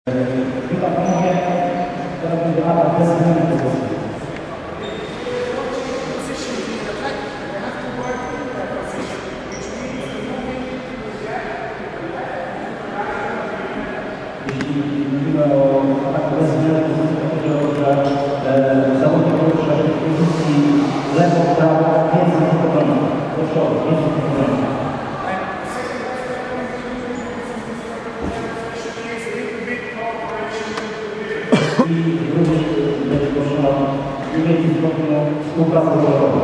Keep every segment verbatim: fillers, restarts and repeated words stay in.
Witam panowie, teraz będzie atak bez zmiany pozycji. Jeśli mówimy o ataku bez zmiany pozycji, to chodzi o to, że zawodnik porusza się w pozycji lewo, prawo, więcej niż obrony. Do przodu, więcej niż obrony. I również będzie potrzebna więcej stopniu współpracy zespołowej.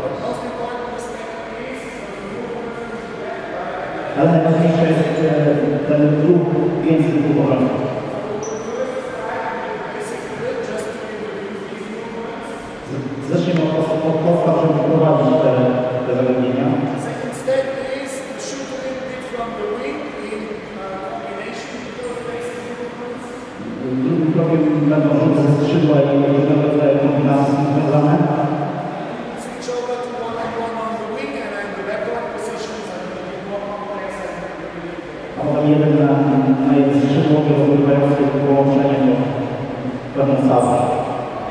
Ale najważniejsze jest ten ruch więcej niż obrony. Zacznijmy od podstaw, żeby wprowadzić te, te zagadnienia. Drugim krokiem będą rzuty ze skrzydła i różnego rodzaju kombinacje związane. A potem jeden na, na jeden skrzydło, rozgrywający połączenie do pewną salę.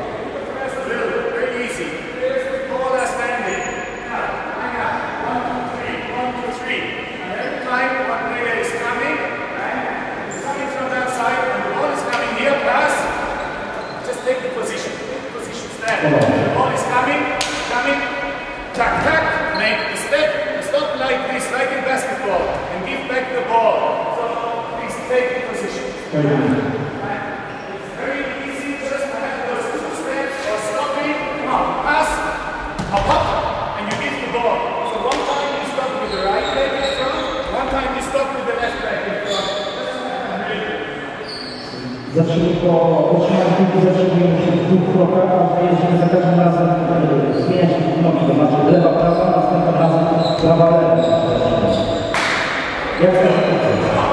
Take the position. The position stand. The ball is coming, coming, tack, tack, make the step. Stop like this, like in basketball, and give back the ball. So please take the position. It's very easy, just have those two steps or stopping. Come on, pass, hop, hop, and you give the ball. So one time you stop with the right leg in front, one time you stop with the left leg in front. Zacznijmy po otrzymaniu piłki, zatrzymujemy się w dwóch krokach, a jeździmy za każdym razem zmieniać nogi, to znaczy lewa, prawa, następnym razem prawa, lewa. Jak to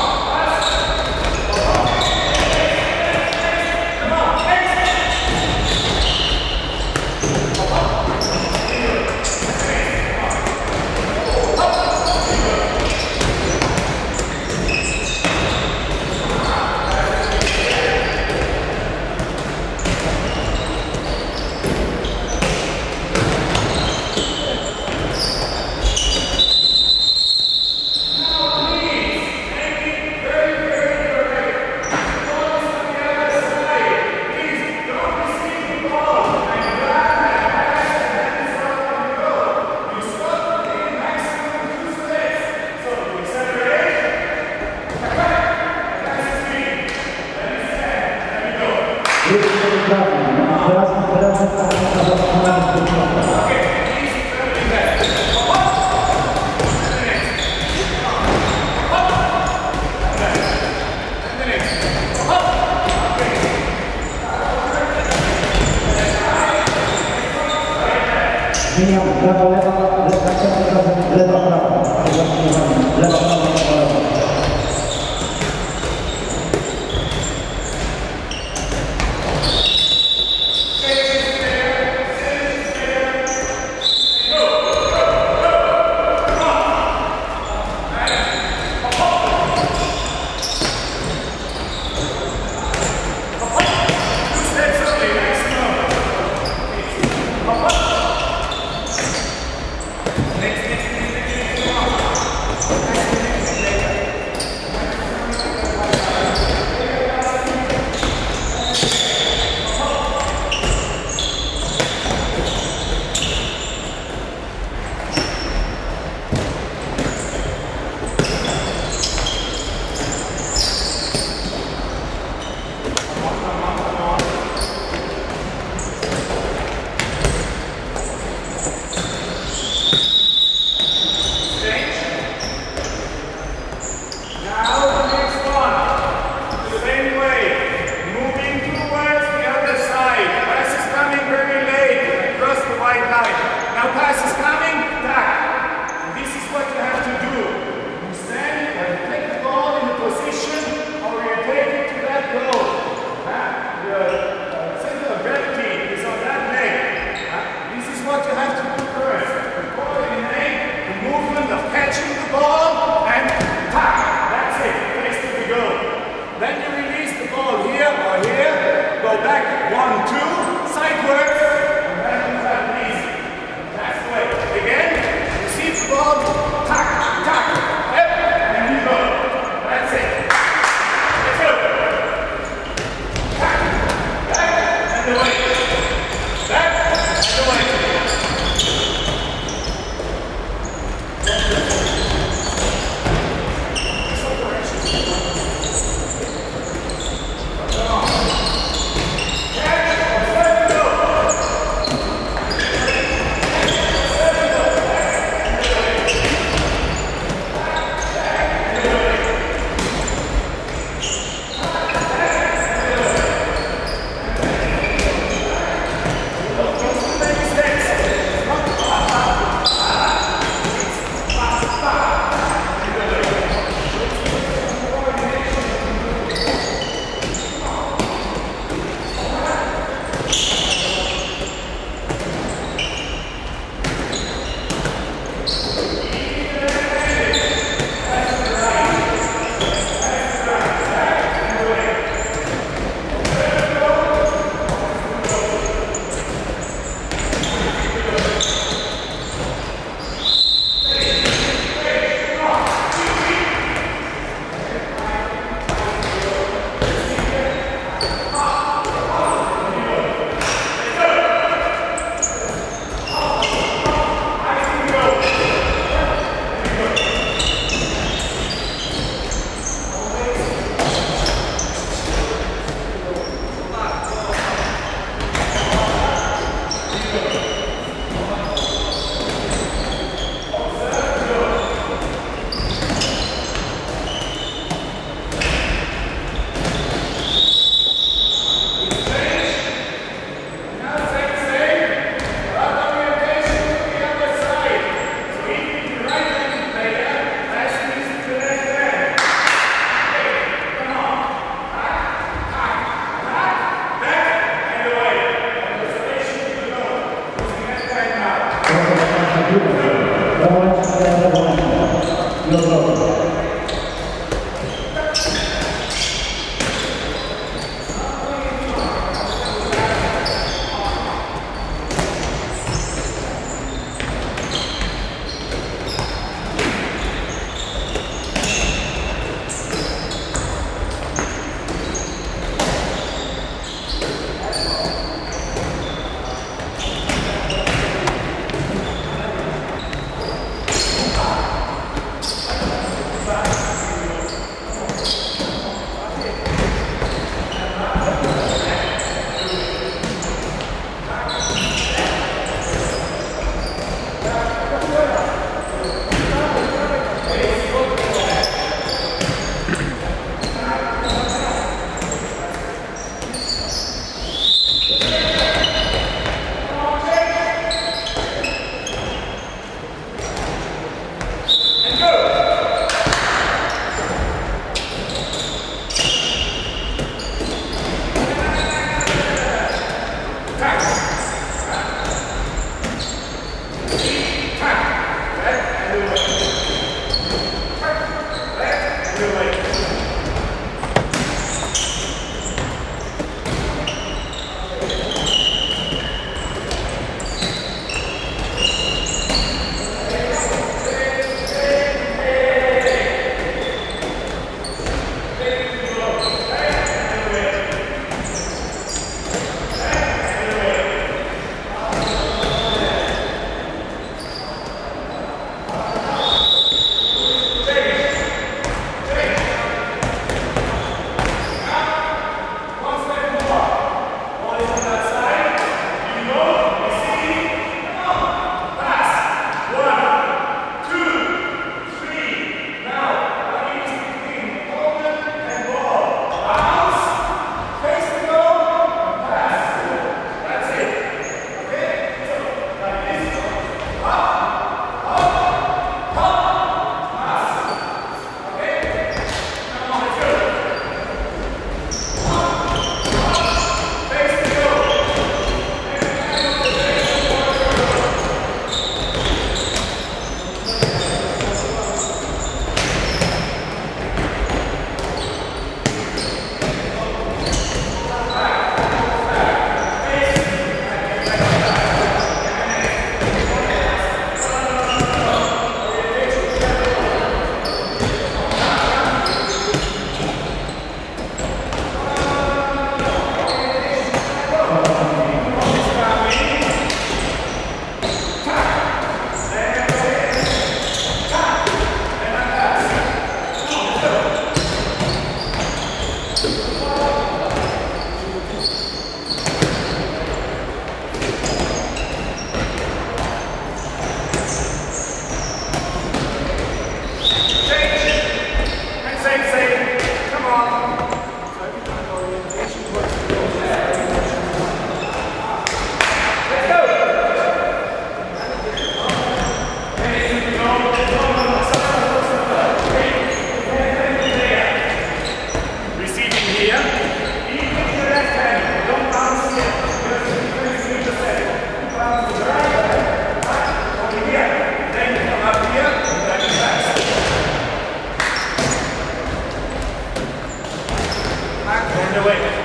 Teraz, teraz jest taka zmieniam prawo, lewa, lewa, lewa, prawa. Lewa, prawa, lewa. Next, next, next, next. Transfer away.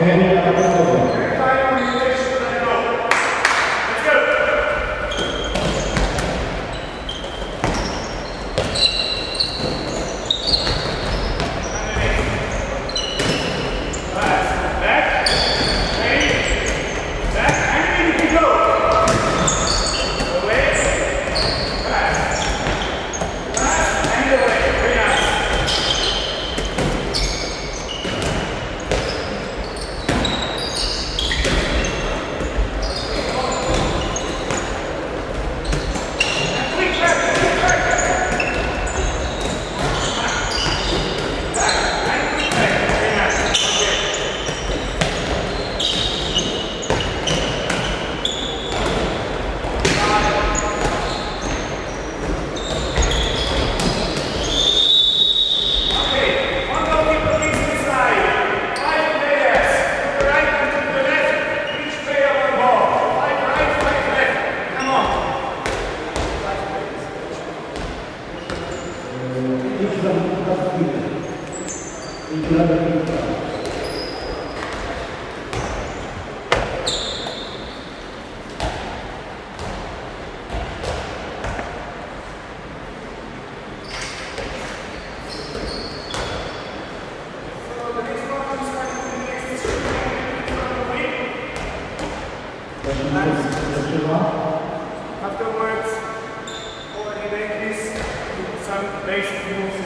Afterwards, already like this, some basic moves